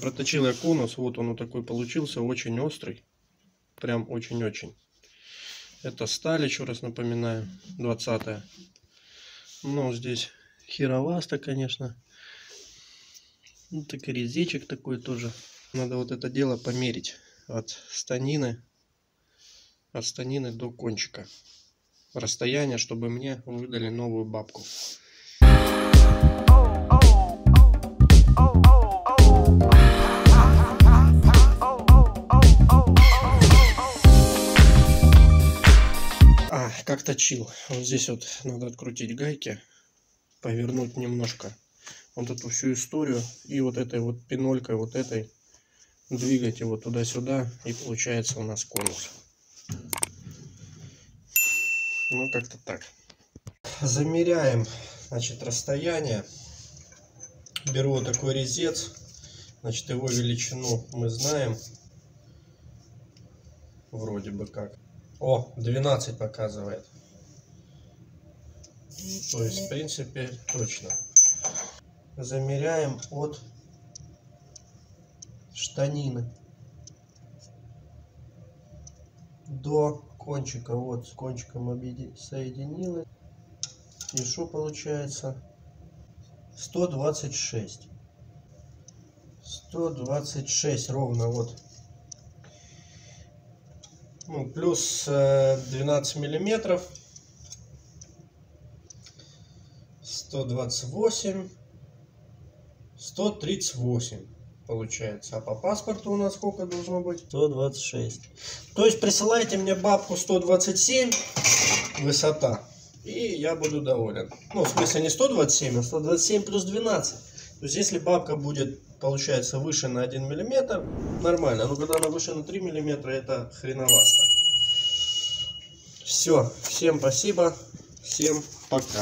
проточил я конус. Вот он такой получился, очень острый. Прям очень-очень. Это сталь, еще раз напоминаю, 20-я. Ну, здесь хероваста, конечно. Ну, так и резечек такой тоже. Надо вот это дело померить от станины до кончика. Расстояние, чтобы мне выдали новую бабку. Как точил. Вот здесь вот надо открутить гайки, повернуть немножко вот эту всю историю, и вот этой вот пенолькой, вот этой, двигать его туда-сюда, и получается у нас конус. Ну, как-то так. Замеряем, значит, расстояние. Беру вот такой резец, значит, его величину мы знаем. Вроде бы как. О, 12 показывает. То есть, в принципе, точно. Замеряем от штанины до кончика. Вот, с кончиком соединилось. И что получается? 126. 126 ровно, вот. Ну, плюс 12 миллиметров. 128. 138 получается. А по паспорту у нас сколько должно быть? 126. То есть присылайте мне бабку 127 высота, и я буду доволен. Ну, в смысле не 127, а 127 плюс 12. То есть если бабка будет, получается, выше на 1 миллиметр, нормально. Но когда она выше на 3 миллиметра, это хреновасто. Все, всем спасибо, всем пока.